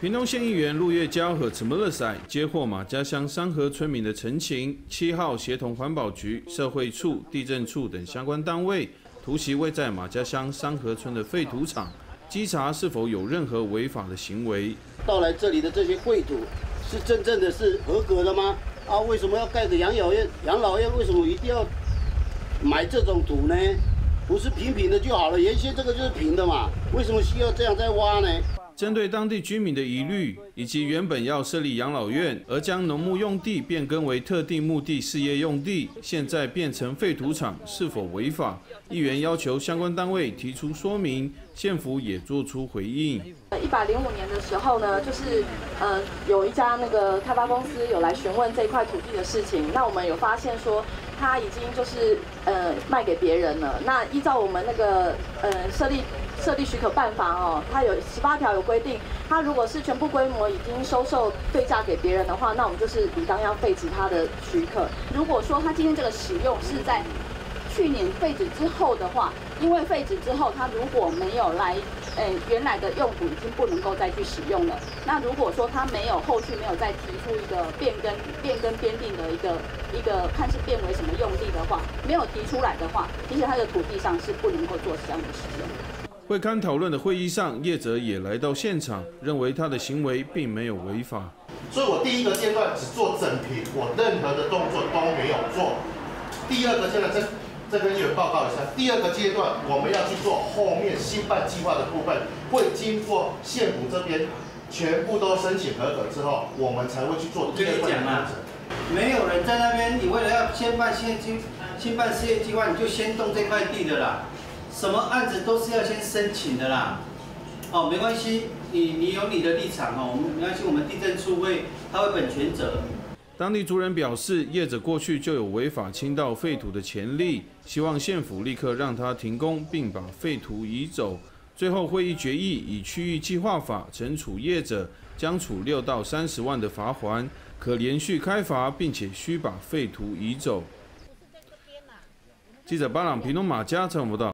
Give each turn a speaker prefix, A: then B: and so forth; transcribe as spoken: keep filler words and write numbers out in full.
A: 屏东县议员陆月娇和怎么了赛接获马家乡三河村民的陈情，七号协同环保局、社会处、地政处等相关单位突袭位在马家乡三河村的废土场，稽查是否有任何违法的行为。
B: 到来这里的这些废土是真正的是合格的吗？啊，为什么要盖个养老院？养老院为什么一定要买这种土呢？不是平平的就好了，原先这个就是平的嘛，为什么需要这样再挖呢？
A: 针对当地居民的疑虑，以及原本要设立养老院，而将农牧用地变更为特定目的事业用地，现在变成废土场，是否违法？议员要求相关单位提出说明，县府也做出回应。
C: 一百零五年的时候呢，就是呃有一家那个开发公司有来询问这一块土地的事情，那我们有发现说他已经就是呃卖给别人了。那依照我们那个呃设立。设立许可办法哦，它有十八条有规定，它如果是全部规模已经收受对价给别人的话，那我们就是理当要废止它的许可。如果说它今天这个使用是在去年废止之后的话，因为废止之后它如果没有来，呃原来的用途已经不能够再去使用了。那如果说它没有后续没有再提出一个变更、变更编定的一个一个看是变为什么用地的话，没有提出来的话，其实它的土地上是不能够做这样的使用。
A: 会勘讨论的会议上，业者也来到现场，认为他的行为并没有违法。
D: 所以我第一个阶段只做整平，我任何的动作都没有做。第二个阶段，这这跟议员报告一下。第二个阶段，我们要去做后面新办计划的部分，会经过县府这边全部都申请合格之后，我们才会去做第二段的工程。
E: 没有人在那边，你为了要先办县计新办事业计划，你就先动这块地的啦。什么案子都是要先申请的啦，哦，没关系，你你有你的立场哦，我们没关系，我们地政处会他会本全责。
A: 当地族人表示，业者过去就有违法倾倒废土的潜力，希望县府立刻让他停工，并把废土移走。最后会议决议以区域计划法惩处业者，将处六到三十万的罚锾，可连续开罚，并且需把废土移走。记者巴朗屏东马家采访报道。